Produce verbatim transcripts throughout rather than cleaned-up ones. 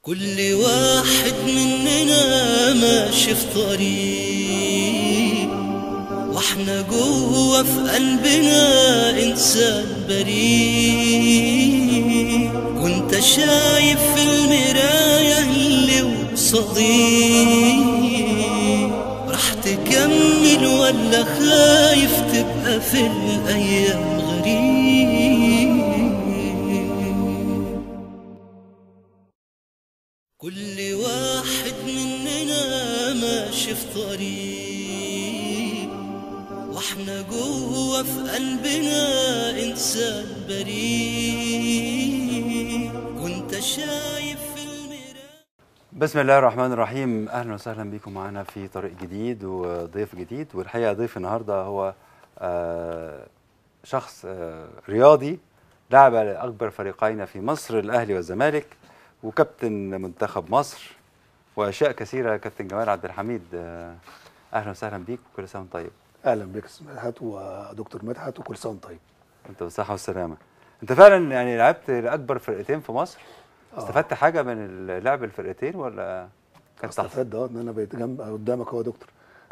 كل واحد مننا ماشي في طريق، واحنا جوه في قلبنا انسان بريء، وانت شايف في المراية اللي قصاديك، راح تكمل ولا خايف تبقى في الايام غريب؟ كل واحد مننا ماشي في طريق، واحنا جوه في قلبنا انسان بريء، وانت شايف في المراية. بسم الله الرحمن الرحيم. اهلا وسهلا بكم معنا في طريق جديد وضيف جديد. والحقيقه ضيف النهارده هو آه شخص آه رياضي، لعب لاكبر فريقين في مصر، الاهلي والزمالك، وكابتن منتخب مصر واشياء كثيره. كابتن جمال عبد الحميد، آه اهلا وسهلا بيك، وكل سنه وانت طيب. اهلا بك استاذ مدحت ودكتور مدحت، وكل سنه وانت طيب. انت بالصحه والسلامه. انت فعلا يعني لعبت لاكبر فرقتين في مصر. آه. استفدت حاجه من لعب الفرقتين ولا كان تحت؟ استفدت اه ان انا بقيت جنب قدامك اهو يا دكتور.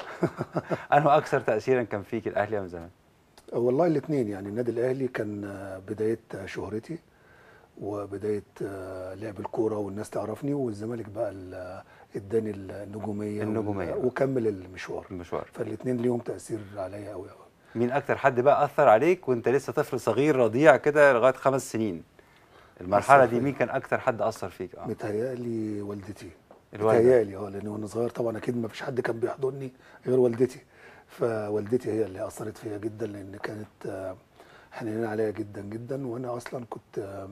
انه اكثر تاثيرا كان فيك، الاهلي ام الزمالك؟ والله الاثنين، يعني النادي الاهلي كان بدايه شهرتي وبدايه لعب الكوره والناس تعرفني، والزمالك بقى اداني النجوميه النجوميه وكمل المشوار المشوار فالاثنين ليهم تاثير عليا قوي قوي. مين اكتر حد بقى اثر عليك وانت لسه طفل صغير رضيع كده لغايه خمس سنين؟ المرحله دي مين كان اكتر حد اثر فيك؟ اه متهيألي والدتي. الوالده. متهيألي اه لان وانا صغير طبعا اكيد ما فيش حد كان بيحضني غير والدتي، فوالدتي هي اللي اثرت فيا جدا، لان كانت حنينه عليا جدا جدا، وانا اصلا كنت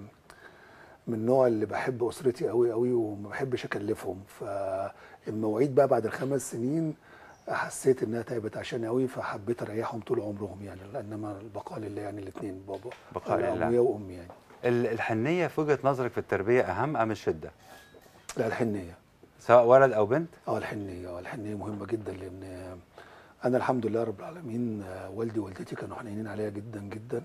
من النوع اللي بحب اسرتي قوي قوي وما بحبش اكلفهم. فالمواعيد بقى بعد الخمس سنين حسيت انها تعبت عشاني قوي، فحبيت اريحهم طول عمرهم يعني، انما البقاء لله يعني الاثنين، بابا بقاء لله ابويا وامي يعني. الحنيه في وجهه نظرك في التربيه اهم ام الشده؟ لا الحنيه، سواء ولد او بنت. اه الحنيه اه الحنيه مهمه جدا، لان انا الحمد لله رب العالمين والدي ووالدتي كانوا حنينين عليا جدا جدا،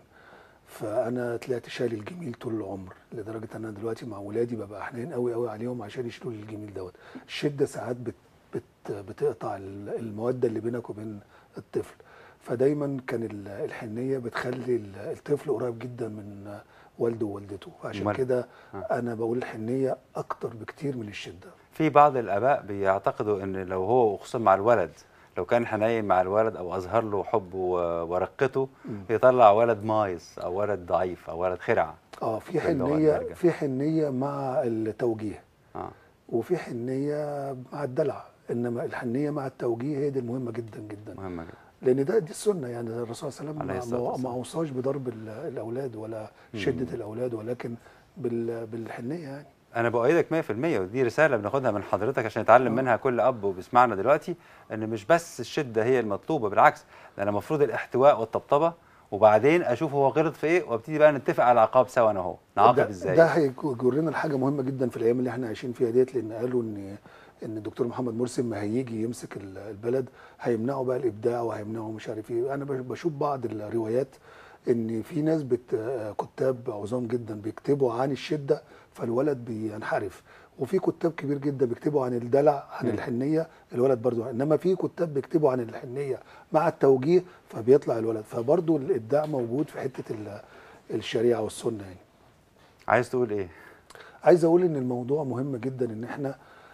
فانا طلعت شايل الجميل طول العمر، لدرجه ان انا دلوقتي مع ولادي ببقى حنين قوي قوي عليهم عشان يشيلوا لي الجميل دوت. الشده ساعات بت بت بتقطع الموده اللي بينك وبين الطفل، فدايما كان الحنيه بتخلي الطفل قريب جدا من والده ووالدته، فعشان كده انا بقول الحنيه اكتر بكتير من الشده. في بعض الاباء بيعتقدوا ان لو هو خصوصا مع الولد، لو كان حنين مع الولد او اظهر له حبه ورقته، يطلع ولد مايس او ولد ضعيف او ولد خرع. اه في حنيه في حنيه مع التوجيه، اه وفي حنيه مع الدلع، انما الحنيه مع التوجيه هي دي المهمه جدا جدا. مهمه جدا، لان ده دي السنه، يعني الرسول صلى الله عليه وسلم ما اوصاش بضرب الاولاد ولا شده مم. الاولاد، ولكن بالحنيه يعني. أنا بؤيدك مية في المية، ودي رسالة بناخدها من حضرتك عشان يتعلم منها كل أب وبيسمعنا دلوقتي، إن مش بس الشدة هي المطلوبة، بالعكس ده أنا المفروض الاحتواء والطبطبة، وبعدين أشوف هو غلط في إيه وابتدي بقى نتفق على عقاب سوا أنا وهو، نعاقب إزاي. ده هيجرنا لحاجة مهمة جدا في الأيام اللي إحنا عايشين فيها ديت، لأن قالوا إن إن الدكتور محمد مرسي ما هيجي يمسك البلد هيمنعوا بقى الإبداع وهيمنعوا مش عارف إيه. أنا بشوف بعض الروايات إن في ناس بت كتاب عظام جدا بيكتبوا عن الشدة فالولد بينحرف، وفي كتاب كبير جدا بيكتبوا عن الدلع عن م. الحنيه الولد برضو، انما في كتاب بيكتبوا عن الحنيه مع التوجيه فبيطلع الولد. فبرضو الابداع موجود في حته الشريعه والسنه يعني. عايز تقول ايه؟ عايز اقول ان الموضوع مهم جدا، ان احنا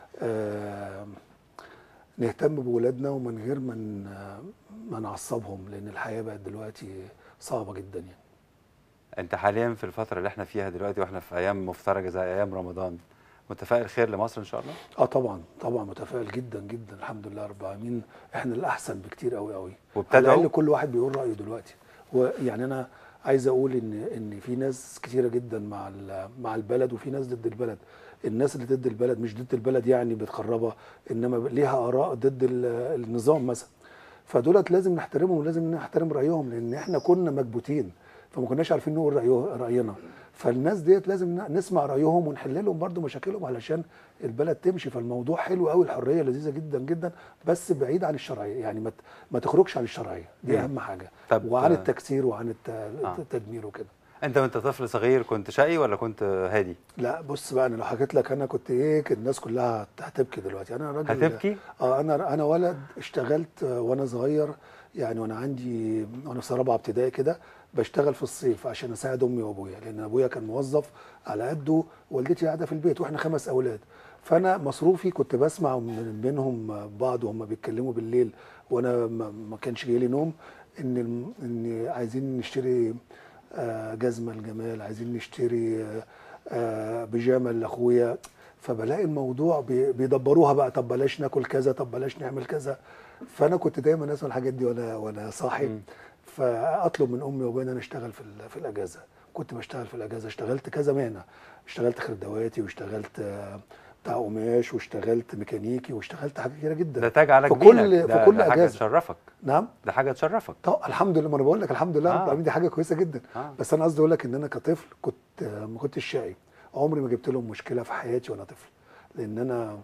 آه نهتم بولادنا ومن غير ما ما نعصبهم، لان الحياه بقت دلوقتي صعبه جدا يعني. انت حاليا في الفتره اللي احنا فيها دلوقتي واحنا في ايام مفترجه زي ايام رمضان، متفائل خير لمصر ان شاء الله؟ اه طبعا طبعا متفائل جدا جدا، الحمد لله رب العالمين. احنا الاحسن بكتير قوي قوي، على الاقل كل واحد بيقول رايه دلوقتي. ويعني انا عايز اقول ان ان في ناس كتيره جدا مع مع البلد وفي ناس ضد البلد. الناس اللي ضد البلد مش ضد البلد يعني بتخربها، انما ليها اراء ضد النظام مثلا، فدولت لازم نحترمهم ولازم نحترم رايهم، لان احنا كنا مكبوتين فما كناش عارفين نقول راينا. فالناس ديت لازم نسمع رايهم ونحل لهم برضو مشاكلهم علشان البلد تمشي. فالموضوع حلو قوي، الحريه لذيذه جدا جدا، بس بعيد عن الشرعيه، يعني ما ما تخرجش عن الشرعيه، دي اهم حاجه، وعن التكسير وعن التدمير وكده. انت وانت طفل صغير كنت شقي ولا كنت هادي؟ لا بص بقى، انا لو حكيت لك انا كنت ايه، كان الناس كلها هتبكي دلوقتي. انا راجل هتبكي؟ اه انا انا ولد اشتغلت وانا صغير، يعني وانا عندي وانا في رابعه ابتدائي كده بشتغل في الصيف عشان اساعد امي وابويا، لان ابويا كان موظف على قده، والدتي قاعده في البيت واحنا خمس اولاد. فانا مصروفي كنت بسمع من بينهم بعض وهم بيتكلموا بالليل وانا ما ما كانش جاي لي نوم، ان الم- ان عايزين نشتري آه، جزمه لجمال، عايزين نشتري آه، آه، بيجامه لاخويا. فبلاقي الموضوع بي- بيدبروها بقى، طب بلاش ناكل كذا، طب بلاش نعمل كذا. فانا كنت دايما اسمع الحاجات دي وانا وانا صاحي، مم. فاطلب من امي وابويا ان انا اشتغل في ال- في الاجازه. كنت بشتغل في الاجازه، اشتغلت كذا مهنه، اشتغلت خردواتي، واشتغلت آه، بتاع قماش، واشتغلت ميكانيكي، واشتغلت حاجات كتيره جدا ده تاج على في جبينك، كل في ده, كل ده حاجه اجازه. تشرفك. نعم. ده حاجه تشرفك. طب الحمد لله، ما انا بقول لك الحمد لله رب آه. العالمين، دي حاجه كويسه جدا. آه. بس انا قصدي اقول لك ان انا كطفل كنت آه، ما كنتش شقي، عمري ما جبت لهم مشكله في حياتي وانا طفل. لان انا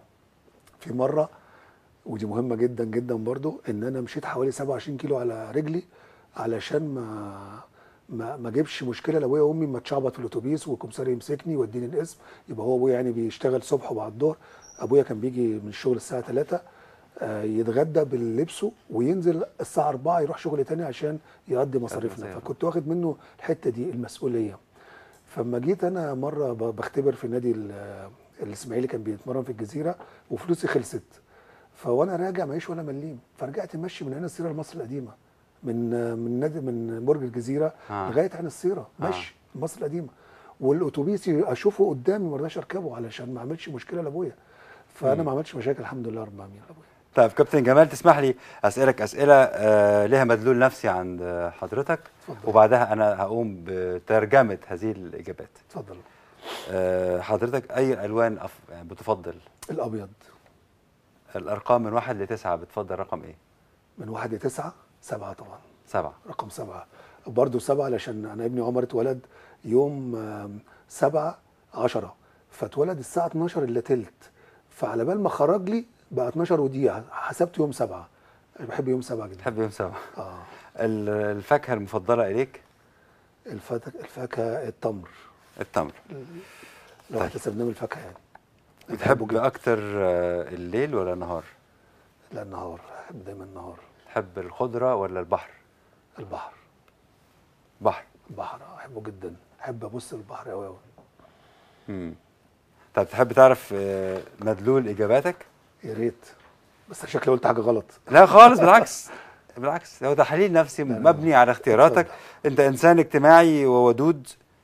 في مره، ودي مهمه جدا جدا برضو، ان انا مشيت حوالي سبعة وعشرين كيلو على رجلي علشان ما ما ما اجيبش مشكله لابويا وامي، ما اتشعبط في الاتوبيس والكمسار يمسكني ويوديني القسم. يبقى هو ابويا يعني بيشتغل صبح وبعد الظهر. ابويا كان بيجي من الشغل الساعه ثلاثة، آه، يتغدى بلبسه وينزل الساعه أربعة يروح شغل تاني عشان يقضي مصاريفنا. مصاريف. فكنت واخد منه الحته دي المسؤوليه. فلما جيت انا مره ب- بختبر في نادي ال- الاسماعيلي، كان بيتمرن في الجزيره وفلوسي خلصت، فوانا راجع معيش ولا مليم، فرجعت ماشي من عين السيره لمصر القديمه، من من نادي من برج الجزيره آه. لغايه عين السيره ماشي مصر القديمه. والاتوبيس اشوفه قدامي ما رضاش اركبه علشان ما اعملش مشكله لابويا. فانا ما عملتش مشاكل الحمد لله رب العالمين لابويا. طيب كابتن جمال، تسمح لي اسالك اسئله آه لها مدلول نفسي عند حضرتك، اتفضل. وبعدها انا هقوم بترجمه هذه الاجابات. اتفضل. آه حضرتك اي الوان أف... يعني بتفضل؟ الابيض. الارقام من واحد لتسعه بتفضل رقم ايه؟ من واحد لتسعه، سبعه طبعا. سبعه. رقم سبعه. برضه سبعه علشان انا ابني عمر اتولد يوم آم، سبعة عشرة، فاتولد الساعه اتناشر الا تلت، فعلى بال ما خرج لي بقى اتناشر ودقيقه، حسبت يوم سبعه. انا بحب يوم سبعه جدا. تحب يوم سبعه. اه. ال- الفاكهه المفضله اليك؟ الفاكهه الفاكهه التمر. التمر. لو طيب. هتستخدم الفاكهه يعني. أنا بحبه بتحب جدا. اكتر آه، الليل ولا النهار؟ لا النهار، احب دايما النهار. تحب الخضره ولا البحر؟ البحر. بحر. البحر آه، احبه جدا، احب ابص البحر قوي قوي. امم طب تحب تعرف آه، مدلول اجاباتك؟ يا ريت، بس شكلي قلت حاجه غلط. لا خالص، بالعكس. بالعكس، هو تحليل نفسي لا، لا. مبني على اختياراتك. اتفضل. انت انسان اجتماعي وودود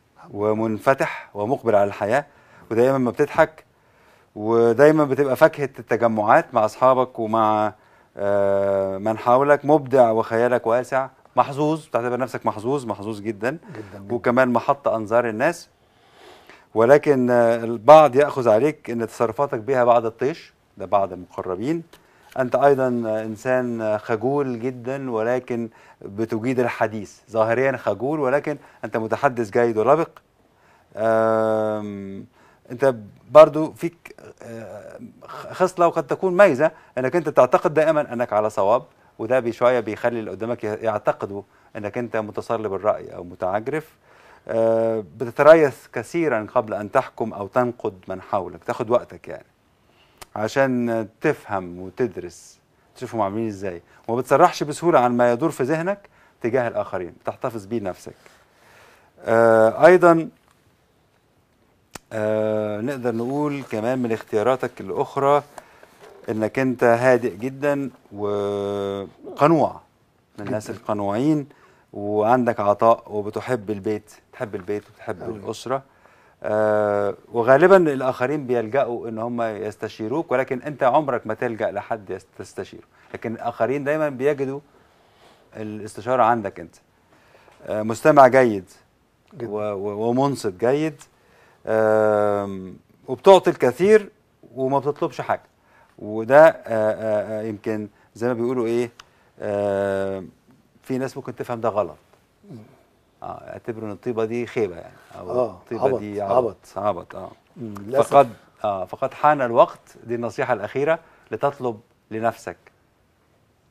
ومنفتح ومقبل على الحياه، ودايما ما بتضحك، ودايما بتبقى فاكهه التجمعات مع اصحابك ومع آه، من حولك، مبدع وخيالك واسع، محظوظ، بتعتبر نفسك محظوظ، محظوظ جدا، جدا جدا. وكمان محط انظار الناس. ولكن آه، البعض ياخذ عليك ان تصرفاتك بها بعض الطيش، ده بعض المقربين. انت ايضا انسان خجول جدا، ولكن بتجيد الحديث. ظاهريا خجول، ولكن انت متحدث جيد ولبق. آم، انت برضو فيك آه، خصلة وقد تكون ميزة، انك انت تعتقد دائما انك على صواب، وده بشوية بيخلي اللي قدامك يعتقدوا انك انت متصلب الرأي او متعجرف. آه، بتتريث كثيرا قبل ان تحكم او تنقد من حولك، تاخد وقتك يعني عشان تفهم وتدرس تشوفهم عاملين ازاي، وما بتسرحش بسهوله عن ما يدور في ذهنك تجاه الاخرين، بتحتفظ بيه نفسك. آه ايضا آه نقدر نقول كمان من اختياراتك الاخرى انك انت هادئ جدا وقنوع، من الناس جداً. القنوعين، وعندك عطاء، وبتحب البيت، تحب البيت وتحب أوي. الاسره. آه وغالبا الاخرين بيلجأوا ان هم يستشيروك، ولكن انت عمرك ما تلجأ لحد يست- تستشيره، لكن الاخرين دايما بيجدوا الاستشاره عندك انت. آه مستمع جيد جداً. و- و- ومنصت جيد، آم، وبتعطي الكثير وما بتطلبش حاجه، وده آه، آه، آه، يمكن زي ما بيقولوا ايه، آه، في ناس ممكن تفهم ده غلط، اه اعتبروا ان الطيبه دي خيبه يعني، او آه، الطيبه عبط، دي عبط. عبط عبط اه مم، للأسف. فقد اه فقد حان الوقت، دي النصيحه الاخيره، لتطلب لنفسك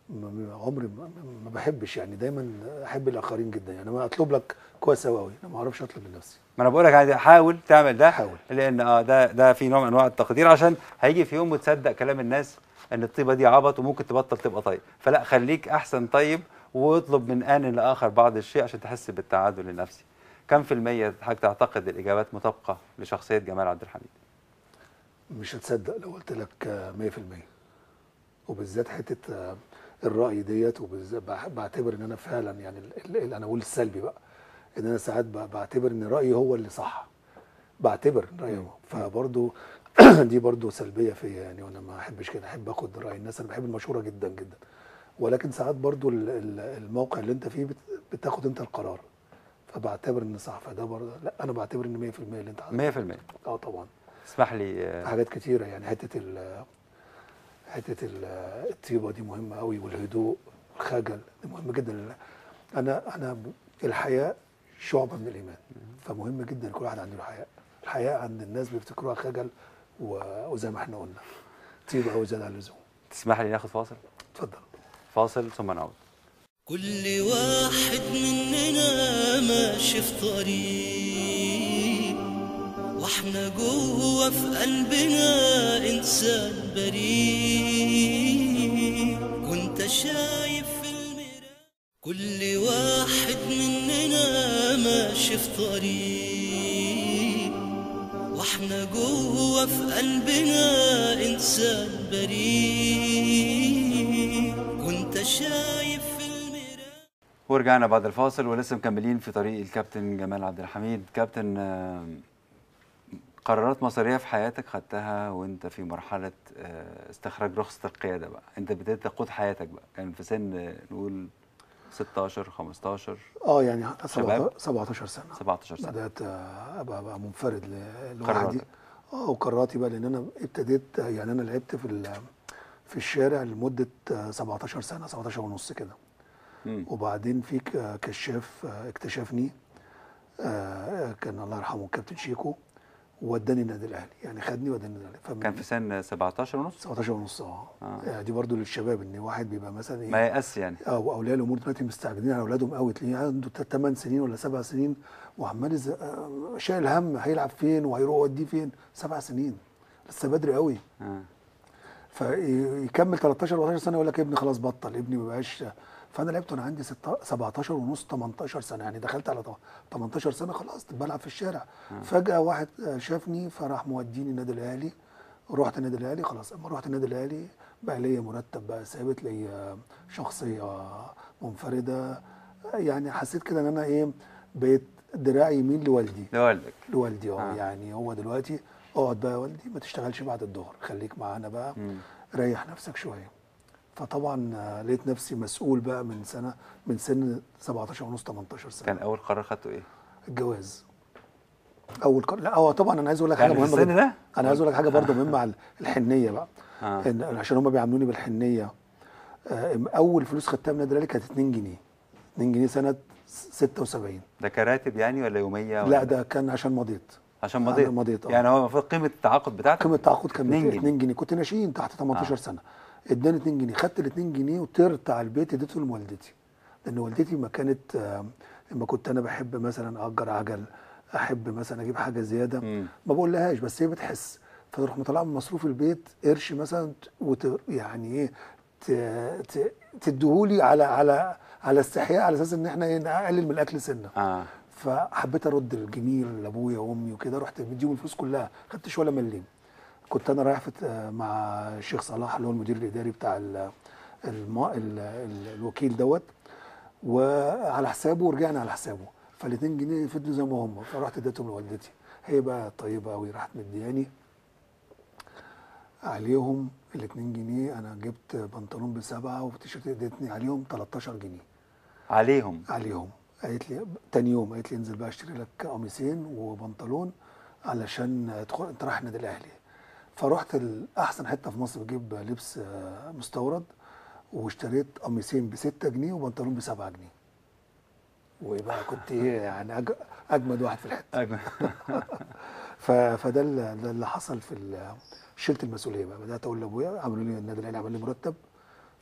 عمري ما, ما بحبش يعني، دايما احب الاخرين جدا يعني. ما اطلب لك كويس قوي قوي، انا ما اعرفش اطلب لنفسي. ما انا بقول لك عادي، حاول تعمل ده، حاول. لان اه ده ده في نوع من انواع التقدير، عشان هيجي في يوم وتصدق كلام الناس ان الطيبه دي عبط وممكن تبطل تبقى طيب. فلا، خليك احسن طيب، واطلب من ان لاخر بعض الشيء عشان تحس بالتعادل النفسي. كم في المية حضرتك تعتقد الاجابات مطابقه لشخصيه جمال عبد الحميد؟ مش هتصدق لو قلت لك مية في المية، وبالذات حته الراي ديت، وبالذات بعتبر ان انا فعلا يعني اللي انا اقول السلبي بقى، ان انا ساعات بعتبر ان رايي هو اللي صح، بعتبر رايي هو، فبرضه دي برضه سلبيه فيا يعني، وانا ما احبش كده، احب اخد راي الناس، انا بحب المشوره جدا جدا، ولكن ساعات برضه الموقع اللي انت فيه بتاخد انت القرار، فبعتبر ان صح، فده برضه لا، انا بعتبر ان مية في المية اللي انت مية في المية. اه طبعا. اسمح لي، في حاجات كتيره يعني، حته ال حته الطيبه دي مهمه قوي، والهدوء، الخجل دي مهم جدا. انا انا الحياء شعبه من الايمان، فمهم جدا كل واحد عنده الحياء. الحياء عند الناس بيفتكروها خجل، وزي ما احنا قلنا طيبه قوي زياده عن اللزوم. تسمح لي ناخد فاصل؟ اتفضل. فاصل ثم نعود. كل واحد مننا ماشي في طريق، واحنا جوه في قلبنا انسان بريء، كنت شايف في المراية. كل واحد مننا ماشي في طريق، واحنا جوه في قلبنا انسان بريء، كنت شايف في المراية. ورجعنا بعد الفاصل ولسه مكملين في طريق الكابتن جمال عبد الحميد. كابتن، قرارات مصيرية في حياتك خدتها وانت في مرحلة استخراج رخصة القيادة بقى، انت بدأت تقود حياتك بقى، كان في سن نقول ستاشر خمستاشر؟ اه يعني شباب؟ سبعتاشر سنة. سبعتاشر سنة بدأت ابقى بقى منفرد لوحدي. اه وقراراتي بقى، لان انا ابتديت يعني، انا لعبت في في الشارع لمدة سبعتاشر سنة، سبعتاشر ونص كده. وبعدين في كشاف اكتشفني، كان الله يرحمه الكابتن شيكو، ووداني النادي الاهلي، يعني خدني وداني النادي الاهلي. كان في سن سبعتاشر ونص؟ سبعتاشر ونص اه. آه. دي برضو للشباب، ان واحد بيبقى مثلا ايه، ما يأس يعني. اه واولياء الامور دلوقتي مستعجلين على اولادهم قوي، تلاقيه عنده ثمان سنين ولا سبع سنين وعمال شايل هم هيلعب فين وهيروح يوديه فين. سبع سنين لسه بدري قوي. اه. فيكمل تلتاشر أربعتاشر سنه يقول لك ابني خلاص بطل، ابني ما بقاش. فانا لعبت وانا عندي سبعتاشر ونص، تمنتاشر سنه، يعني دخلت على تمنتاشر سنه خلاص بلعب في الشارع. آه. فجاه واحد شافني فراح موديني النادي الاهلي. رحت النادي الاهلي، خلاص اما رحت النادي الاهلي بقى ليا مرتب بقى ثابت، ليا شخصيه منفرده، يعني حسيت كده ان انا ايه، بقيت دراع يمين لوالدي. لوالدك؟ لوالدي اه. يعني هو دلوقتي اقعد بقى يا والدي، ما تشتغلش بعد الظهر، خليك معانا بقى، م. ريح نفسك شويه. فطبعا لقيت نفسي مسؤول بقى من سنه، من سن سبعتاشر ونص تمنتاشر سنه. كان اول قرار خدته ايه؟ الجواز. اول قرار، لا هو طبعا انا عايز اقول لك يعني حاجه مهمه جدا. ده؟ انا عايز اقول لك حاجه برضه مهمه على الحنيه بقى. آه. إن عشان هم بيعاملوني بالحنيه. اول فلوس خدتها من النادي الاهلي كانت اتنين جنيه. اتنين جنيه سنه ستة وسبعين. ده كراتب يعني ولا يوميه ولا؟ لا ده كان عشان مضيت. عشان مضيت. مضيت اه. يعني هو المفروض قيمه التعاقد بتاعتك؟ قيمه التعاقد كان اتنين جنيه، كنت ناشئين تحت تمنتاشر آه. سنه. اداني اتنين جنيه، خدت ال اتنين جنيه وطرت على البيت، اديته لوالدتي، لان والدتي ما كانت آه لما كنت انا بحب مثلا اجر عجل، احب مثلا اجيب حاجه زياده، م. ما بقولهاش بس هي بتحس، فتروح مطلعه من مصروف البيت قرش مثلا، وت يعني ايه تديهولي على على على استحياء، على اساس ان احنا ايه نقلل من الاكل سنه. آه. فحبيت ارد الجميل لابويا وامي وكده، رحت مديهم الفلوس كلها، خدتش ولا مليم. كنت انا رايح مع الشيخ صلاح اللي هو المدير الاداري بتاع ال الم... ال... ال... الوكيل دوت، وعلى حسابه، ورجعنا على حسابه، فالاتنين جنيه فضلوا زي ما هم، فرحت اديتهم لوالدتي، هي بقى طيبه قوي، راحت مدياني عليهم الاتنين جنيه. انا جبت بنطلون بسبعه وتيشيرت اديتني عليهم تلتاشر جنيه. عليهم؟ عليهم. قالت لي تاني يوم، قالت لي انزل بقى اشتري لك قميصين وبنطلون علشان تدخل انت رايح النادي الاهلي. فرحت الاحسن حته في مصر بجيب لبس مستورد، واشتريت قميصين ب ستة جنيه وبنطلون ب سبعة جنيه. ويبقى كنت ايه يعني أج... اجمد واحد في الحته. اجمد. فده اللي حصل في شلت المسؤوليه بقى، بدات اقول لابويا، عملوا لي النادي الاهلي عمل لي مرتب،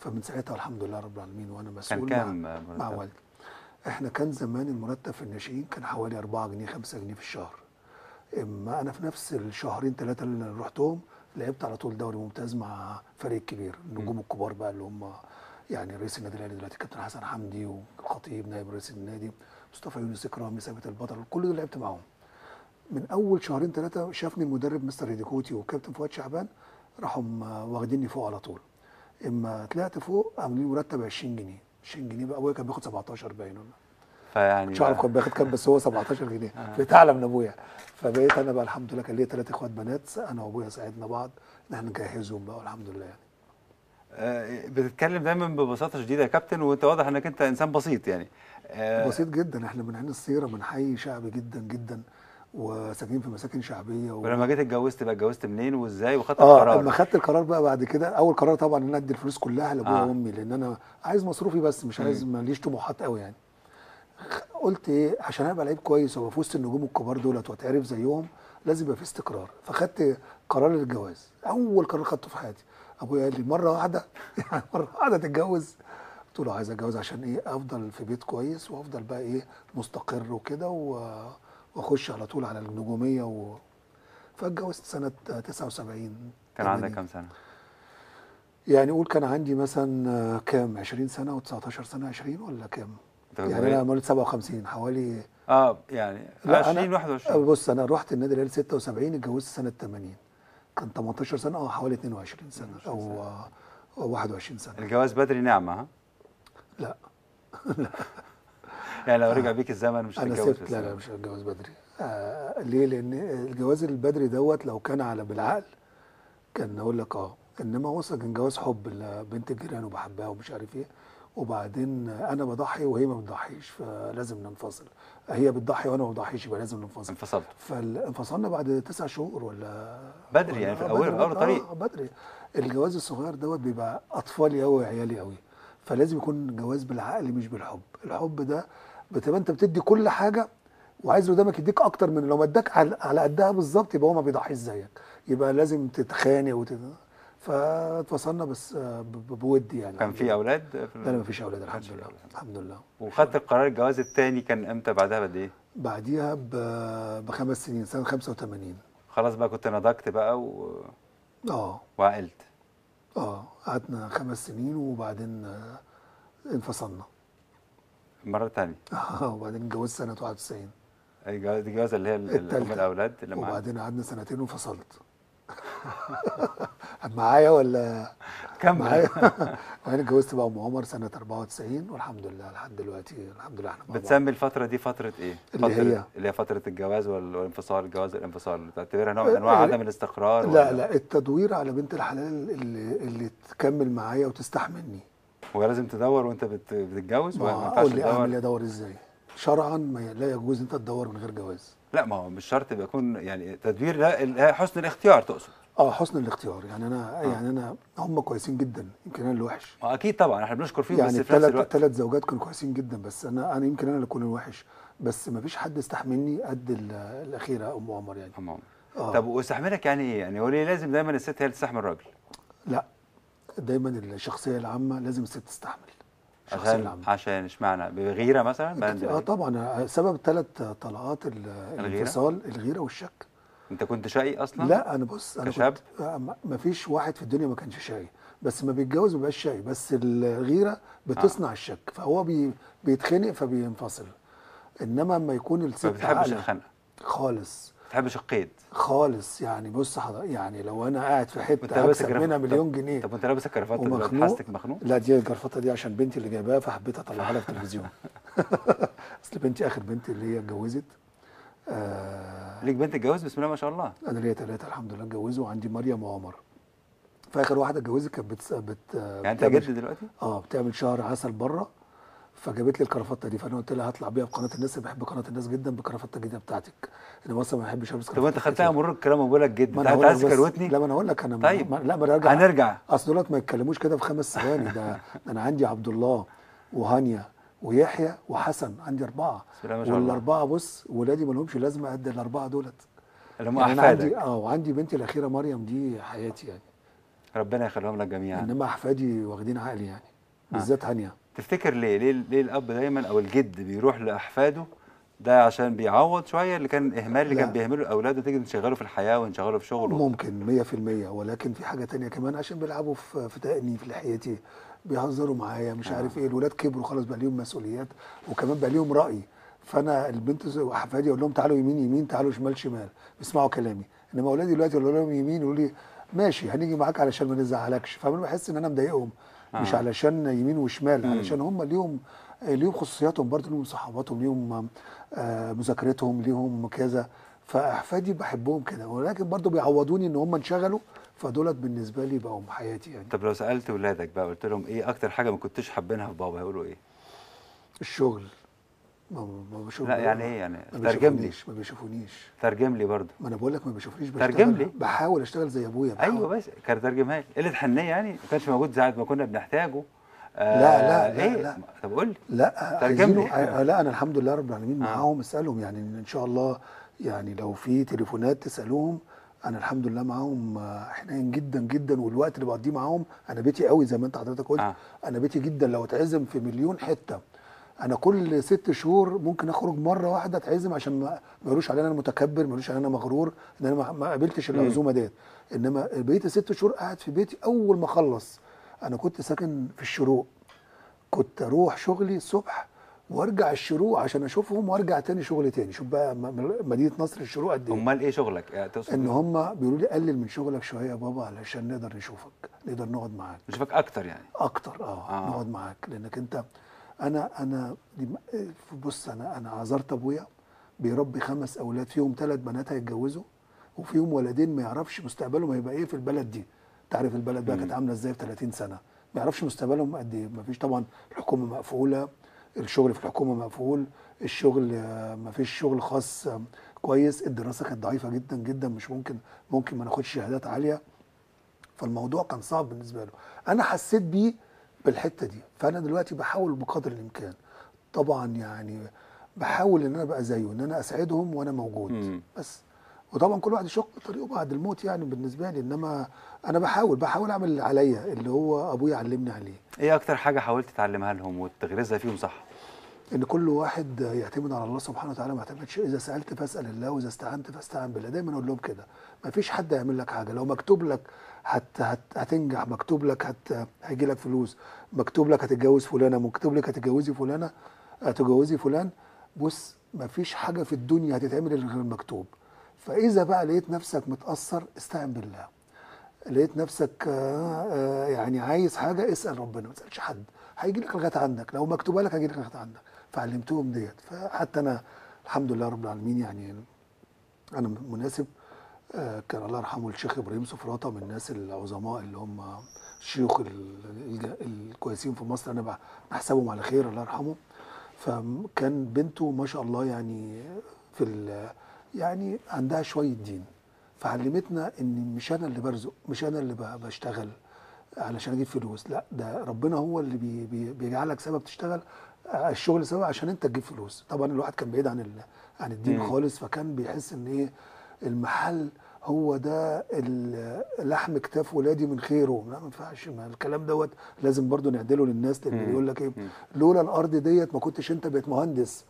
فمن ساعتها الحمد لله رب العالمين وانا مسؤول كان كام مع, مرتب؟ مع والدي. احنا كان زمان المرتب في الناشئين كان حوالي أربعة جنيه خمسة جنيه في الشهر. اما انا في نفس الشهرين ثلاثه اللي رحتهم لعبت على طول دوري ممتاز مع فريق كبير، النجوم الكبار بقى اللي هم يعني رئيس النادي الاهلي دلوقتي كابتن حسن حمدي والخطيب نائب رئيس النادي، مصطفى يونس، اكرامي، ثابت البطل، كل دول لعبت معاهم. من اول شهرين ثلاثه شافني المدرب مستر هيديكوتي وكابتن فؤاد شعبان، راحوا واخديني فوق على طول. اما طلعت فوق عاملين مرتب عشرين جنيه، عشرين جنيه بقى. ابويا كان بياخد سبعتاشر باين ولا فيعني مش عارف كان بياخد كام، بس هو سبعتاشر جنيه في اعلى من ابويا. فبقيت انا بقى الحمد لله، كان ليا ثلاث اخوات بنات، انا وابويا ساعدنا بعض ان احنا نجهزهم بقى والحمد لله يعني. آه، بتتكلم دايما ببساطه شديده يا كابتن، وانت واضح انك انت انسان بسيط يعني. آه، بسيط جدا. احنا من عين السيره، من حي شعبي جدا جدا، وساكنين في مساكن شعبيه و... ولما جيت اتجوزت بقى اتجوزت منين وازاي وخدت اه القرار؟ اما خدت القرار بقى بعد كده، اول قرار طبعا ان انا ادي الفلوس كلها لابويا آه. وامي، لان انا عايز مصروفي بس، مش عايز، ماليش طموحات قوي يعني. قلت ايه، عشان ابقى لعيب كويس وابقى في وسط النجوم الكبار دولت واتعرف زيهم لازم يبقى في استقرار. فخدت قرار الجواز، اول قرار خدته في حياتي. ابويا قال لي مره واحده يعني مره واحده تتجوز؟ قلت له عايز اتجوز عشان ايه، افضل في بيت كويس وافضل بقى ايه مستقر وكده، واخش على طول على النجوميه و... فاتجوزت سنه تسعة وسبعين. كان عندك كام سنه؟ يعني قول كان عندي مثلا كام، عشرين سنه و19 سنه، عشرين ولا كام؟ يعني انا مواليد سبعة وخمسين حوالي. اه يعني عشرين واحد وعشرين. بص انا رحت النادي الاهلي ستة وسبعين، اتجوزت سنه ثمانين، كان تمنتاشر سنه او حوالي اتنين وعشرين سنه او واحد وعشرين سنه. الجواز بدري نعمه ها؟ لا يعني لو رجع بيك الزمن مش انا هتتجوز؟ سبت. لا لا مش هتجوز بدري. آه ليه؟ لان الجواز البدري دوت لو كان على بالعقل كان اقول لك اه، انما وصل كان جواز حب لبنت الجيران وبحبها ومش عارف ايه، وبعدين انا بضحي وهي ما بتضحيش فلازم ننفصل. هي بتضحي وانا ما بضحيش يبقى لازم ننفصل. انفصلت؟ فانفصلنا بعد تسع شهور ولا بدري يعني في اول اول طريق. اه بدري. الجواز الصغير دوت بيبقى اطفالي قوي عيالي قوي، فلازم يكون جواز بالعقل مش بالحب. الحب ده بتبقى انت بتدي كل حاجه وعايز اللي قدامك يديك اكتر من، لو ما اداك على قدها بالظبط يبقى هو ما بيضحيش زيك، يبقى لازم تتخانق وتت... فاتفصلنا بس بود يعني. كان في اولاد؟ لا لا ما فيش اولاد الحمد لله. الحمد لله. وخدت القرار الجواز الثاني كان امتى؟ بعدها بقد ايه؟ بعديها بخمس سنين، سنه خمسة وتمانين. خلاص بقى كنت نضجت بقى و اه وعقلت. اه قعدنا خمس سنين وبعدين آه انفصلنا المره الثانيه. اه وبعدين اتجوزت سنه واحد وتسعين. الجواز الجوازه اللي هي ام الاولاد اللي معاك. وبعدين قعدنا سنتين وانفصلت. معايا ولا كمل. معايا. وبعدين اتجوزت بقى ام عمر سنه اربعة وتسعين والحمد لله لحد دلوقتي الحمد لله احنا مع بعض. بتسمي الفتره دي فتره ايه؟ اللي فترة هي اللي هي فتره الجواز والانفصال، الجواز والانفصال تعتبرها نوع من انواع عدم الاستقرار؟ لا لا التدوير على بنت الحلال اللي, اللي تكمل معايا وتستحملني. هو لازم تدور وانت بت- بتتجوز ولا ما ينفعش قول لي اعمل تدور؟ ايه، ادور ازاي؟ شرعا ما لا يجوز انت تدور من غير جواز. لا ما هو مش شرط يبقى يكون يعني تدوير، لا ال- حسن الاختيار تقصد؟ اه حسن الاختيار. يعني انا آه. يعني انا هم كويسين جدا، يمكن انا اللي وحش. ما اكيد طبعا احنا بنشكر فيهم، يعني بس في نفس الثلاث الوقت الثلاث زوجات كانوا كويسين جدا، بس انا انا يمكن انا اللي اكون الوحش، بس ما فيش حد استحملني قد ال- الاخيره ام عمر يعني. أم عمر. آه. طب واستحملك يعني ايه؟ يعني هو ليه لازم دايما الست هي اللي تستحمل الراجل؟ لا دايما الشخصيه العامه لازم الست تستحمل. الشخصيه عشان العامه عشان اشمعنى؟ بغيره مثلا؟ بند اه الغيرة؟ طبعا سبب ثلاث طلقات ال- الانفصال الغيره والشك. انت كنت شقي اصلا؟ لا انا بص انا كشاب؟ كنت ما فيش واحد في الدنيا ما كانش شقي، بس ما بيتجوز ما بيبقاش شقي، بس الغيره بتصنع آه. الشك، فهو بي بيتخنق فبينفصل. انما اما يكون الست ما بتحبش عاقلة الخنقه خالص، ما بتحبش القيد خالص. يعني بص حضرتك، يعني لو انا قاعد في وانت حته لابس هكسب الجرافطة- منها مليون طب- جنيه طب وانت لابس الكرافته دلوقتي ومخنوق. حاسك مخنوق؟ لا دي الجرافطه دي عشان بنتي اللي جايباها فحبيت اطلعها لها في التلفزيون. اصل بنتي اخر بنتي اللي هي اتجوزت. آه ليك بنت اتجوزت بسم الله ما شاء الله؟ انا ليا ثلاثه الحمد لله اتجوزوا، وعندي مريم وعمر. فاخر واحده اتجوزت كانت بت, بت يعني انت بتعمل- جد دلوقتي؟ اه بتعمل شهر عسل بره، فجابت لي الكرافته دي، فانا قلت لها هطلع بيها في قناه الناس، بحب قناه الناس جدا بالكرافته الجديده بتاعتك. انا اصلا ما بحبش البس. طب وانت خدتها مرور الكلام وبقول لك جد، ما انت انا هقول لك عايز بس- تكروتني؟ لا ما انا هقول لك انا طيب. ما لا ما نرجع هنرجع. اصل دولت ما يتكلموش كده في خمس ثواني. ده ده انا عندي عبد الله وهانيا ويحيى وحسن، عندي اربعه. بسم الله ما شاء الله. والاربعه بص ولادي ما لهمش لازمه قد الاربعه دولت. اللي هم يعني انا احفادك. عندي اه وعندي بنتي الاخيره مريم دي حياتي يعني. ربنا يخليهم لك جميعا. انما احفادي واخدين عقلي يعني، بالذات هانيه. تفتكر ليه ليه ليه الاب دايما او الجد بيروح لاحفاده؟ ده عشان بيعوض شويه اللي كان اهمال اللي لا. كان بيهمله اولاده، تيجي نشغله في الحياه ونشغله في شغله. ممكن مية في المية، ولكن في حاجه تانية كمان، عشان بيلعبوا في في دقني في لحيتي، بيهزروا معايا مش آه. عارف ايه. الولاد كبروا خلاص، بقى ليهم مسؤوليات وكمان بقى ليهم راي. فانا البنت واحفادي اقول لهم تعالوا يمين يمين، تعالوا شمال شمال، بيسمعوا كلامي. انما اولادي دلوقتي اقول لهم يمين يقولوا لي ماشي هنيجي معاك علشان ما نزعلكش. فانا بحس ان انا مضايقهم، آه. مش علشان يمين وشمال، مم. علشان هم ليهم ليهم خصوصياتهم برضه، ليهم صحاباتهم، ليهم آه مذاكرتهم، ليهم كذا. فاحفادي بحبهم كده، ولكن برضه بيعوضوني ان هم انشغلوا، فدولت بالنسبه لي بقوا حياتي يعني. طب لو سالت ولادك بقى قلت لهم ايه اكتر حاجه ما كنتش حابينها في بابا، هيقولوا ايه؟ الشغل. ما ما بشوف. لا يعني ايه يعني؟ ما ترجم لي. بيشوفونيش ما بيشوفونيش ترجم لي برضه. ما انا بقول لك ما بيشوفونيش ترجم بشتغل. لي. بحاول اشتغل زي ابويا. بحاول. ايوه بس كان ترجمها لي. قله حنيه يعني ما كانش موجود ساعه ما كنا بنحتاجه. آه لا لا لا إيه؟ لا. طب قول لي. لا ترجم عايزينه. لي. آه، لا انا الحمد لله رب العالمين آه. معاهم. اسالهم يعني ان شاء الله، يعني لو في تليفونات تسالوهم، انا الحمد لله معاهم آه، حنين جدا جدا. والوقت اللي بقضيه معاهم، انا بيتي قوي زي ما انت حضرتك قلت. آه. انا بيتي جدا، لو اتعزم في مليون حته، انا كل ست شهور ممكن اخرج مره واحده اتعزم، عشان ما ما يقولوش علينا انا متكبر، ما يقولوش علينا مغرور ان انا ما- ما قابلتش العزومه ديت. انما بقيت ست شهور قاعد في بيتي. اول ما اخلص، انا كنت ساكن في الشروق، كنت اروح شغلي الصبح وارجع الشروق عشان اشوفهم، وارجع تاني شغلي تاني. شوف بقى م- م- مدينه نصر الشروق قد ايه. امال ايه شغلك؟ يعني تقصد ان هم بيقولوا لي قلل من شغلك شويه يا بابا علشان نقدر نشوفك، نقدر نقعد معاك نشوفك اكتر يعني. اكتر. اه, آه. آه. نقعد معاك، لانك انت انا انا دي م- بص، انا انا عذرت ابويا بيربي خمس اولاد، فيهم ثلاث بنات هيتجوزوا، وفيهم ولدين ما يعرفش مستقبلهم هيبقى ايه في البلد دي. تعرف البلد بقى كانت عامله ازاي في ثلاثين سنه، ما يعرفش مستقبلهم قد ايه. ما فيش طبعا، الحكومه مقفوله، الشغل في الحكومه مقفول، الشغل آه، ما فيش شغل خاص آه، كويس، الدراسه كانت ضعيفه جدا جدا، مش ممكن ممكن ما ناخدش شهادات عاليه. فالموضوع كان صعب بالنسبه له. انا حسيت بيه بالحته دي. فانا دلوقتي بحاول بقدر الامكان طبعا، يعني بحاول ان انا ابقى زيه، ان انا اسعدهم وانا موجود. مم. بس. وطبعا كل واحد يشق طريقه بعد الموت يعني بالنسبه لي، انما انا بحاول بحاول اعمل اللي عليا، اللي هو ابويا علمني عليه. ايه اكتر حاجه حاولت تعلمها لهم وتغرزها فيهم صح؟ ان كل واحد يعتمد على الله سبحانه وتعالى، ما يعتمدش. اذا سالت فاسال الله، واذا استعنت فاستعن بالله. دايما اقول لهم كده، ما فيش حد يعمل لك حاجه. لو مكتوب لك هت هت هتنجح، مكتوب لك هت هيجي لك فلوس، مكتوب لك هتتجوز فلانه، مكتوب لك هتتجوزي فلانه، هتتجوزي فلان. بص، ما فيش حاجه في الدنيا هتتعمل الا غير مكتوب. فاذا بقى لقيت نفسك متاثر، استعن بالله. لقيت نفسك آه، آه، يعني عايز حاجه، اسال ربنا، ما تسالش حد. هيجي لك لغايه عندك، لو مكتوبه لك هيجي لك لغايه عندك. فعلمتهم ديت. فحتى انا الحمد لله رب العالمين يعني انا مناسب. آه، كان الله يرحمه الشيخ ابراهيم سفراطه من الناس العظماء اللي هم الشيوخ ال- الج- الكويسين في مصر، انا بح- بحسبهم على خير الله يرحمه. فكان بنته ما شاء الله يعني في ال- يعني عندها شويه دين، فعلمتنا ان مش انا اللي برزق، مش انا اللي ب- بشتغل علشان اجيب فلوس. لا، ده ربنا هو اللي بي بي بيجعلك سبب تشتغل. آه، الشغل سبب عشان انت تجيب فلوس. طبعا الواحد كان بعيد عن ال- عن الدين مم. خالص، فكان بيحس ان ايه، المحل هو ده ال- لحم كتاف ولادي من خيره. لا، ما ينفعش. ما الكلام دوت لازم برضو نعدله للناس، لان مم. بيقول لك ايه، مم. لولا الارض ديت ما كنتش انت بقيت مهندس.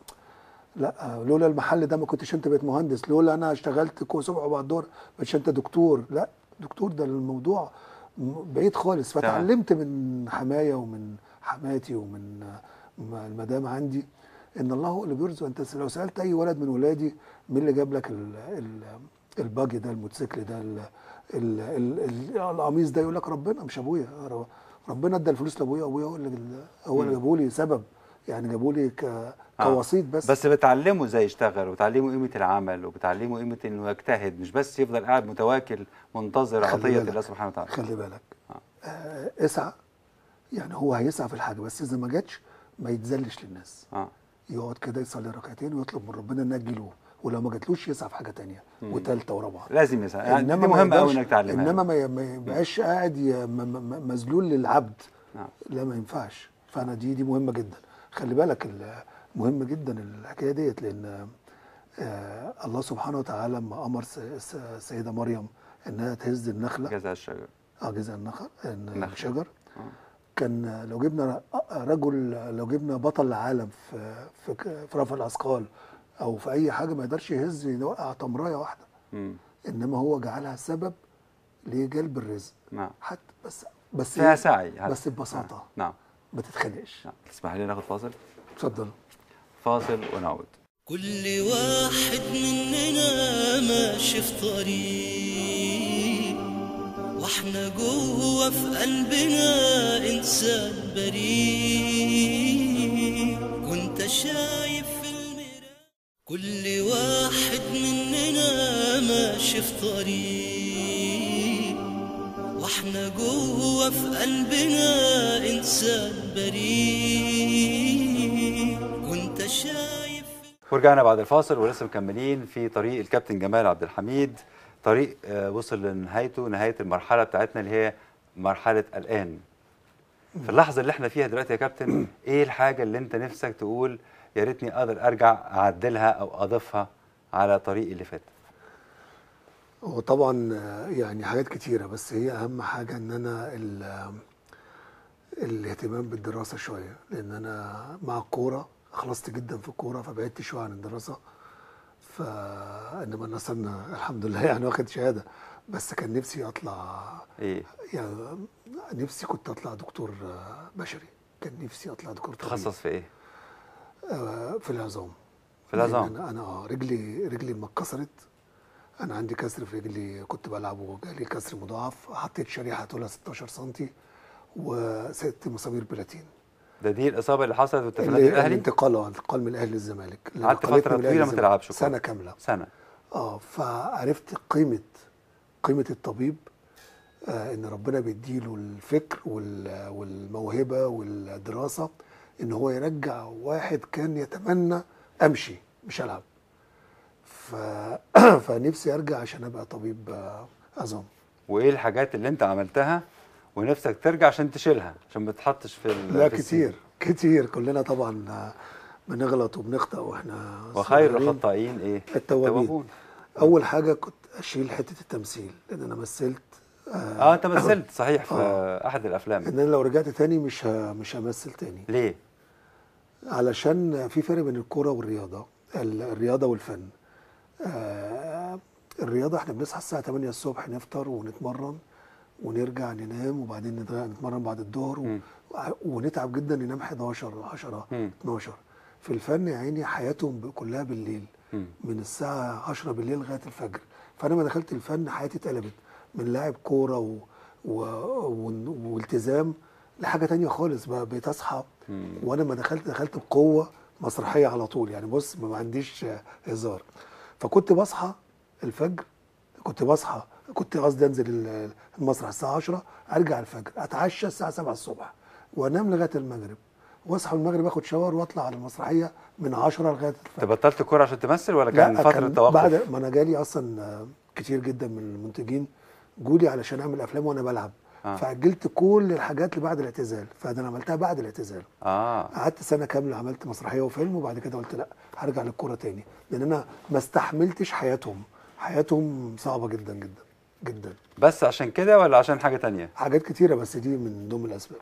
لا، لولا المحل ده ما كنتش انت بقيت مهندس. لولا انا اشتغلت كو صبح وبعد الظهر ما كنتش انت دكتور. لا، دكتور ده الموضوع م- بعيد خالص. تمام. فتعلمت من حماية ومن حماتي ومن م- المدام عندي ان الله هو اللي بيرزق. انت لو سالت اي ولد من ولادي مين اللي جاب لك ال ال الباجي ده، الموتوسيكل ده، ال ال ال ال القميص ده، يقول لك ربنا مش ابويا. ربنا ادى الفلوس لابويا، وابويا هو اللي هو اللي مم. جابوا لي سبب، يعني جابوا لي ك آه. كوسيط بس. بس بتعلمه ازاي يشتغل، وبتعلمه قيمه العمل، وبتعلمه قيمه انه يجتهد، مش بس يفضل قاعد متواكل منتظر خلي عطيه بالك. الله سبحانه وتعالى. خلي بالك. آه. آه اسعى. يعني هو هيسعى في الحاجه، بس اذا ما جاتش ما يتذلش للناس. اه يقعد كده يصلي ركعتين ويطلب من ربنا انها تجيله، ولو ما جاتلوش يسعى في حاجه تانية وثالثه ورابعه. لازم يسعى، يعني دي انما ما مهمه قوي يقدرش- انك تعلمها. انما ما ي- ما يبقاش قاعد ي- م- م- مذلول للعبد. نعم. لا، ما ينفعش. فانا دي دي مهمه جدا. خلي بالك ال- مهم جدا الحكايه ديت، لان آه الله سبحانه وتعالى لما امر س- س- السيده مريم انها تهز النخله، جزاء الشجر. اه جذع النخل النخل. الشجر. آه. كان لو جبنا رجل، لو جبنا بطل العالم في في في رفع الاثقال او في اي حاجه ما يقدرش يهز يوقع تمرايه واحده. مم. انما هو جعلها سبب لجلب الرزق. نعم. حتى بس بس فيها إيه؟ سعي هذا. بس ببساطه. آه. نعم. ما تتخانقش. نعم. تسمح لي ناخد فاصل؟ اتفضل. فاصل ونعود. كل واحد مننا ماشي في طريق، واحنا جوه في قلبنا انسان بريء، وانت شايف في المراية. كل واحد مننا ماشي في طريق، واحنا جوه في قلبنا انسان بريء، وانت شايف. ورجعنا بعد الفاصل ولسه مكملين في طريق الكابتن جمال عبد الحميد. طريق آه، وصل لنهايته، نهايه المرحله بتاعتنا اللي هي مرحله الان. في اللحظه اللي احنا فيها دلوقتي يا كابتن، ايه الحاجه اللي انت نفسك تقول يا ريتني اقدر ارجع اعدلها او اضيفها على طريقي اللي فات؟ هو طبعا يعني حاجات كتيره، بس هي اهم حاجه ان انا ال- الاهتمام بالدراسه شويه، لان انا مع الكوره خلصت جدا في الكوره فبعدت شويه عن الدراسه. فانما نصرنا الحمد لله يعني واخد شهاده، بس كان نفسي اطلع ايه يعني نفسي كنت اطلع دكتور بشري. كان نفسي اطلع دكتور طبيب. تخصص في ايه؟ آه، في العظام. في العظام. لأن انا انا اه رجلي رجلي لما اتكسرت، انا عندي كسر في رجلي كنت بلعب وجالي كسر مضاعف، حطيت شريحه طولها ستاشر سنتي وست مسامير بلاتين. ده دي الاصابه اللي حصلت وانت في اللي- النادي الاهلي؟ الانتقال اه الانتقال من الاهلي للزمالك. اللي قعدت نقلتني فتره من الأهلي طويله ما للزمالك. تلعبش كورة. سنه كامله. سنه. اه فعرفت قيمه قيمه الطبيب، آه ان ربنا بيديله الفكر وال- والموهبه والدراسه ان هو يرجع واحد كان يتمنى امشي مش العب. ف... فنفسي ارجع عشان ابقى طبيب آه، عظام. وايه الحاجات اللي انت عملتها ونفسك ترجع عشان تشيلها عشان ما تتحطش في ال- لا في كتير السي كتير كلنا طبعا آه، بنغلط وبنخطأ واحنا وخير صغيرين. الخطائين ايه؟ التوابين. اول حاجه كنت اشيل حته التمثيل، لان انا مثلت. اه انت مثلت صحيح في آه. احد الافلام. ان انا لو رجعت تاني مش ه... مش همثل تاني. ليه؟ علشان في فرق بين الكوره والرياضه، ال- الرياضه والفن. آه الرياضه احنا بنصحى الساعه تمانية الصبح نفطر ونتمرن ونرجع ننام، وبعدين نت- نتمرن بعد الظهر و... مم. ونتعب جدا ننام حداشر عشرة مم. اتناشر. في الفن يا عيني حياتهم ب- كلها بالليل، مم. من الساعه عشرة بالليل لغايه الفجر. فانا ما دخلت الفن حياتي اتقلبت من لاعب كوره و... و... و... والتزام لحاجه تانية خالص. بقى بقيت اصحى مم. وانا ما دخلت دخلت بقوه مسرحيه على طول. يعني بص ما عنديش آه، هزار. فكنت بصحى الفجر، كنت بصحى كنت قصدي انزل ال- المسرح الساعه عشرة، ارجع الفجر اتعشى الساعه سبعة الصبح وانام لغايه المغرب، واصحى المغرب اخد شاور واطلع على المسرحيه من عشرة لغايه انت الفجر. بطلت كوره عشان تمثل ولا كان فتره كان توقف؟ بعد ما انا جالي اصلا آه، كتير جدا من المنتجين جولي علشان اعمل افلام وانا بلعب. آه. فاجلت كل الحاجات اللي بعد الاعتزال، فده انا عملتها بعد الاعتزال. اه قعدت سنه كامله عملت مسرحيه وفيلم، وبعد كده قلت لا هرجع للكوره تاني، لان انا ما استحملتش حياتهم. حياتهم صعبه جدا جدا جدا. بس عشان كده ولا عشان حاجه تانية؟ حاجات كتيره بس دي من ضمن الاسباب.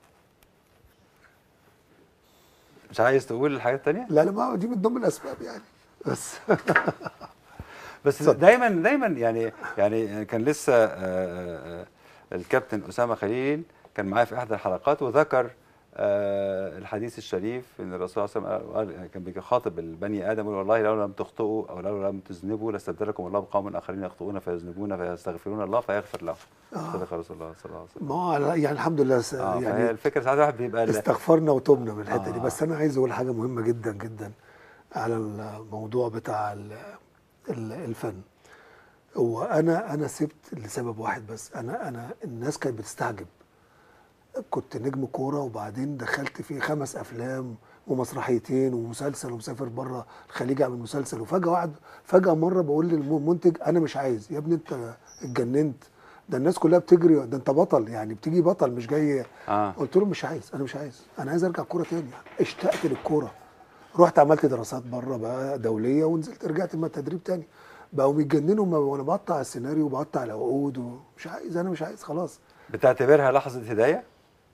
مش عايز تقول الحاجات التانية؟ لا لا ما دي من ضمن الاسباب يعني بس. بس اتفضل. دايما دايما يعني يعني كان لسه آه، آه، الكابتن اسامه خليل كان معايا في احدى الحلقات وذكر آه، الحديث الشريف ان الرسول صلى الله عليه وسلم قال- كان بيخاطب البني ادم يقول والله لو لم تخطئوا او لو لم تذنبوا لاستبدلكم الله بقوم اخرين يخطئون فيذنبون فيستغفرون الله فيغفر لهم. صدق رسول الله صلى الله عليه وسلم. ما هو على- يعني الحمد لله س- اه فهي يعني الفكره ساعات الواحد بيبقى ال- استغفرنا وتوبنا من الحته دي. آه. بس انا عايز اقول حاجه مهمه جدا جدا على الموضوع بتاع ال- ال- الفن. هو انا انا سبت لسبب واحد بس. انا انا الناس كانت بتستعجب. كنت نجم كوره وبعدين دخلت في خمس افلام ومسرحيتين ومسلسل ومسافر بره الخليج اعمل مسلسل، وفجاه واحد فجاه مره بقول للمنتج انا مش عايز. يا ابني انت اتجننت، ده الناس كلها بتجري، ده انت بطل يعني بتيجي بطل مش جاي. آه. قلت له مش عايز، انا مش عايز، انا عايز ارجع كوره تاني. اشتقت للكوره، رحت عملت دراسات بره بقى دوليه ونزلت رجعت من التدريب تاني. بقوا بيتجننوا ما- وانا بقطع السيناريو وبقطع العقود ومش عايز، انا مش عايز خلاص. بتعتبرها لحظه هدايه؟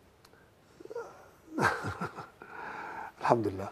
الحمد لله.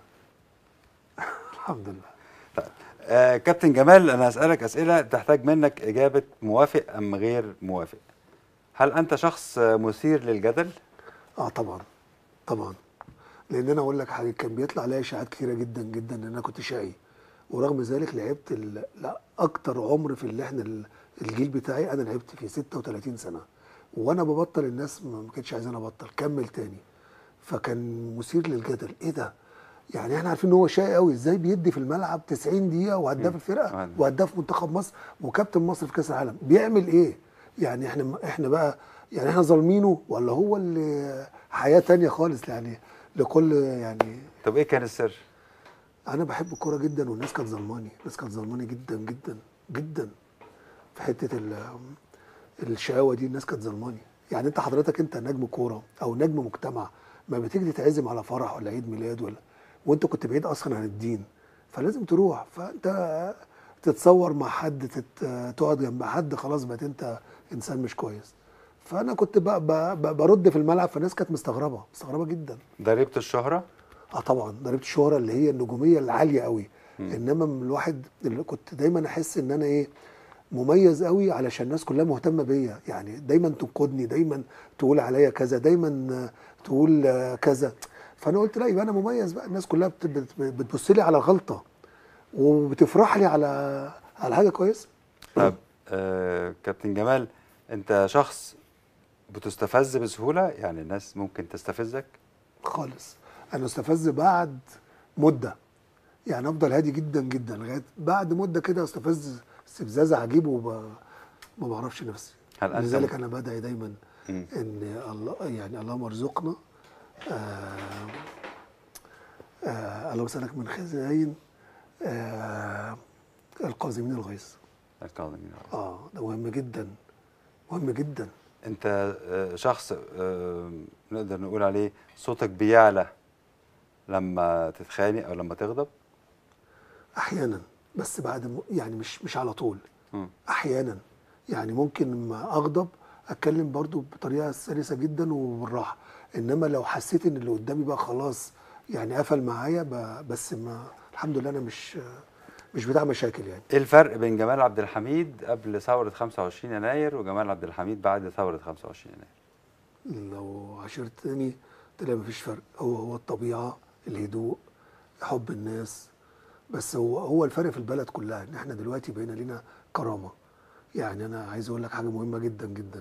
الحمد لله. طيب آه كابتن جمال، انا هسالك اسئله تحتاج منك اجابه موافق ام غير موافق. هل انت شخص آه، مثير للجدل؟ اه طبعا طبعا. لان انا اقول لك حاجه، كان بيطلع عليا اشاعات كتيره جدا جدا ان انا كنت شقي، ورغم ذلك لعبت ال... لا اكتر عمر في اللي احنا ال- الجيل بتاعي انا لعبت فيه ستة وثلاثين سنه، وانا ببطل الناس ما ما كانتش عايزاني ابطل، كمل تاني. فكان مثير للجدل، ايه ده؟ يعني احنا عارفين ان هو شقي قوي، ازاي بيدي في الملعب تسعين دقيقه وهداف مم. الفرقه آه. وهداف منتخب مصر وكابتن مصر في كاس العالم، بيعمل ايه؟ يعني احنا احنا بقى يعني احنا ظالمينه ولا هو اللي حياه تانية خالص يعني لكل يعني. طب ايه كان السر؟ انا بحب الكوره جدا، والناس كانت ظلماني، الناس كانت ظلماني جدا جدا جدا في حته ال- الشقاوه دي، الناس كانت ظلماني. يعني انت حضرتك انت نجم كوره او نجم مجتمع، ما بتيجي تتعزم على فرح ولا عيد ميلاد ولا، وانت كنت بعيد اصلا عن الدين، فلازم تروح، فانت تتصور مع حد، تت... تقعد جنب حد، خلاص بقيت انت انسان مش كويس. فانا كنت ب... ب... ب... برد في الملعب، فالناس كانت مستغربه مستغربه جدا. ضريبه الشهره؟ اه طبعا ضربت الشهره اللي هي النجوميه العاليه قوي. مم. انما من الواحد اللي كنت دايما احس ان انا ايه، مميز قوي علشان الناس كلها مهتمه بيا، يعني دايما تنقدني، دايما تقول عليا كذا، دايما آه، تقول آه، كذا. فانا قلت لا، يبقى انا مميز بقى، الناس كلها بت- بت- بتبص لي على غلطه وبتفرح لي على على حاجه كويسه. طب آه كابتن جمال، انت شخص بتستفز بسهوله؟ يعني الناس ممكن تستفزك؟ خالص. انا استفز بعد مده، يعني افضل هادي جدا جدا لغايه بعد مده كده استفز استفزاز عجيب وما بعرفش نفسي. هل انت لذلك م... انا بدعي دايما مم. ان الله يعني اللهم ارزقنا آه آه اللهم سلك من خزاين آه القازمين الغيظ. الكاظمين. اه ده مهم جدا، مهم جدا. انت آه، شخص آه، نقدر نقول عليه صوتك بيعلى لما تتخانق او لما تغضب؟ احيانا، بس بعد م... يعني مش مش على طول. مم. احيانا يعني ممكن لما اغضب اتكلم برضو بطريقه سلسه جدا وبالراحه، انما لو حسيت ان اللي قدامي بقى خلاص يعني قفل معايا ب... بس ما الحمد لله انا مش مش بتاع مشاكل يعني. ايه الفرق بين جمال عبد الحميد قبل ثورة خمسة وعشرين يناير وجمال عبد الحميد بعد ثورة خمسة وعشرين يناير؟ لو عشرتني تلاقي مفيش فرق، هو هو الطبيعه، الهدوء، حب الناس. بس هو هو الفرق في البلد كلها ان احنا دلوقتي بقينا لينا كرامه. يعني انا عايز اقول لك حاجه مهمه جدا جدا.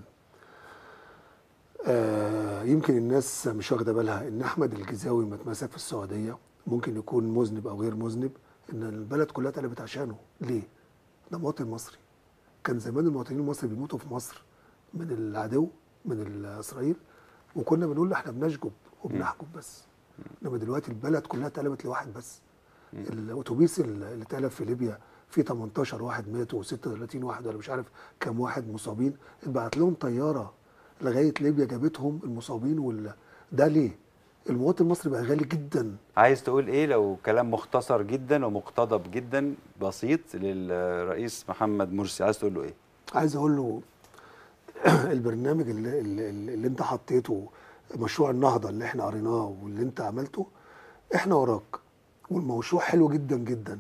آه يمكن الناس مش واخده بالها ان احمد الجزاوي ما اتمسك في السعوديه، ممكن يكون مذنب او غير مذنب، ان البلد كلها اتقلبت عشانه. ليه؟ ده مواطن مصري. كان زمان المواطنين المصري بيموتوا في مصر من العدو، من اسرائيل، وكنا بنقول احنا بنشجب وبنحجب بس. انما دلوقتي البلد كلها اتقلبت لواحد بس. الاتوبيس اللي اتقلب في ليبيا فيه تمنتاشر واحد ماتوا وستة وتلاتين واحد ولا مش عارف كام واحد مصابين، اتبعت لهم طياره لغايه ليبيا جابتهم المصابين وال... ده ليه؟ المواطن المصري بقى غالي جدا. عايز تقول ايه لو كلام مختصر جدا ومقتضب جدا بسيط للرئيس محمد مرسي، عايز تقول له ايه؟ عايز اقول له البرنامج اللي, اللي, اللي انت حطيته، مشروع النهضه اللي احنا قريناه واللي انت عملته، احنا وراك، والمشروع حلو جدا جدا،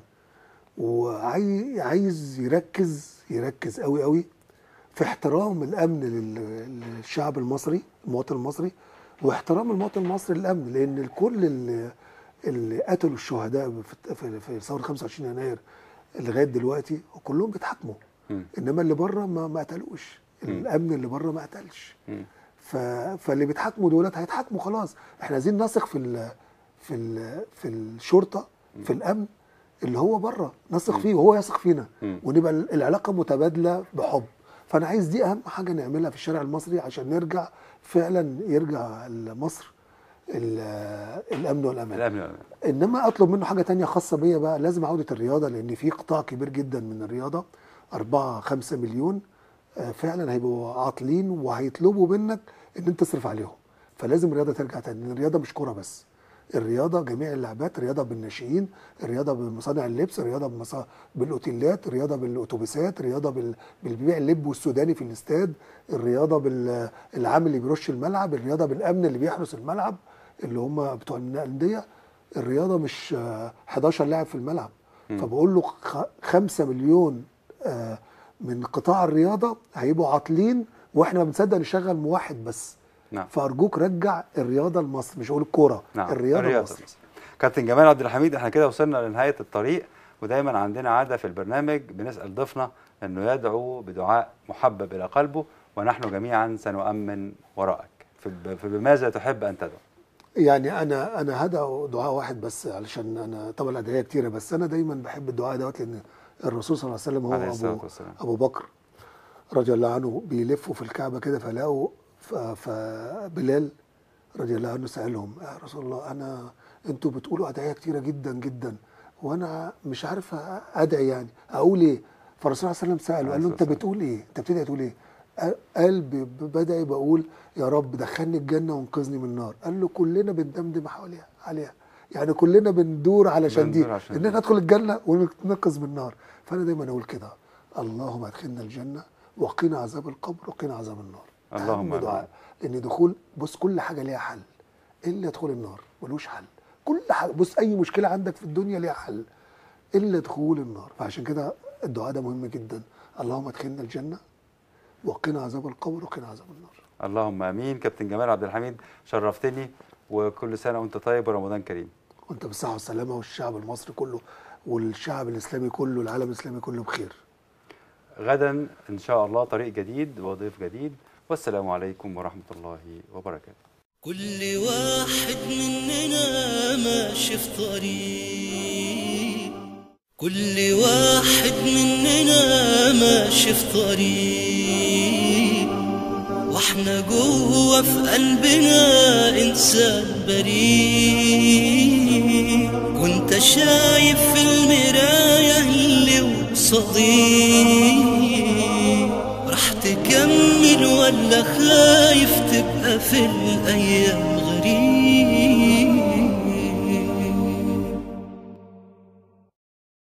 وعايز يركز يركز قوي قوي في احترام الامن لل- للشعب المصري، المواطن المصري، واحترام المواطن المصري للامن، لان الكل اللي اللي قتلوا الشهداء في في- في ثوره خمسة وعشرين يناير لغايه دلوقتي كلهم بيتحاكموا. مم. انما اللي بره ما ما قتلوش، الامن اللي بره ما قتلش. مم. ف... فاللي بيتحاكموا دولت هيتحاكموا خلاص. احنا عايزين نثق في ال... في ال... في الشرطه، في الامن اللي هو بره، نثق فيه وهو يثق فينا، مم. ونبقى العلاقه متبادله بحب. فانا عايز دي اهم حاجه نعملها في الشارع المصري عشان نرجع فعلا، يرجع مصر ال- الامن والامان. الامن والأمان. انما اطلب منه حاجه تانية خاصه بيا بقى، لازم عوده الرياضه، لان في قطاع كبير جدا من الرياضه، أربعة خمسة مليون آه، فعلا هيبقوا عاطلين وهيطلبوا منك ان انت تصرف عليهم. فلازم الرياضه ترجع تاني، لان الرياضه مش كوره بس، الرياضه جميع اللعبات، الرياضه بالناشئين، الرياضه بمصانع اللبس، الرياضه بمصا... بالاوتيلات، الرياضه بالاتوبيسات، الرياضه بال... بالبيع اللب والسوداني في الاستاد، الرياضه بالعامل اللي بيرش الملعب، الرياضه بالامن اللي بيحرس الملعب اللي هم بتوع الانديه. الرياضه مش حداشر لاعب في الملعب. م. فبقول له خمسة مليون من قطاع الرياضه هيبقوا عاطلين واحنا بنصدق نشغل موحد بس. نعم. فارجوك رجع الرياضه لمصر، مش هقول الكوره. نعم. الرياضه لمصر. كابتن جمال عبد الحميد، احنا كده وصلنا لنهايه الطريق، ودايما عندنا عاده في البرنامج بنسال ضيفنا انه يدعو بدعاء محبب الى قلبه، ونحن جميعا سنؤمن وراءك. فبماذا تحب ان تدعو؟ يعني انا انا هدعو دعاء واحد بس، علشان انا طبعا الادعيه كتيره، بس انا دايما بحب الدعاء دوت لان الرسول صلى الله عليه وسلم هو ابو ابو بكر رضي الله عنه بيلفوا في الكعبه كده، فلاقوا فبلال رضي الله عنه سالهم يا رسول الله انا انتوا بتقولوا ادعيه كتيره جدا جدا وانا مش عارف ادعي يعني اقول ايه؟ فالرسول صلى الله عليه وسلم ساله قال له انت بتقول ايه؟ انت بتدعي تقول ايه؟ قال بدعي بقول يا رب دخلني الجنه وانقذني من النار. قال له كلنا بندمدم حواليها عليها، يعني كلنا بندور علشان دي ان احنا ندخل الجنه وننقذ من النار. فانا دايما اقول كده اللهم ادخلنا الجنه وقنا عذاب القبر وقنا عذاب النار. اللهم دعاء، لان دخول بص كل حاجه ليها حل الا دخول النار ملوش حل. كل حاجه بص اي مشكله عندك في الدنيا ليها حل الا دخول النار. فعشان كده الدعاء ده مهم جدا، اللهم ادخلنا الجنه وقنا عذاب القبر وقنا عذاب النار. اللهم امين. كابتن جمال عبد الحميد شرفتني، وكل سنه وانت طيب ورمضان كريم. وانت بالصحه والسلامه، والشعب المصري كله والشعب الاسلامي كله والعالم الاسلامي كله بخير. غدا ان شاء الله طريق جديد وضيف جديد، والسلام عليكم ورحمه الله وبركاته. كل واحد مننا ماشي في طريق، كل واحد مننا ماشي في طريق، واحنا جوه في قلبنا انسان بريء، وانت شايف في المراية اللي وصديق، راح تكمل ولا خايف تبقى في الايام غريب؟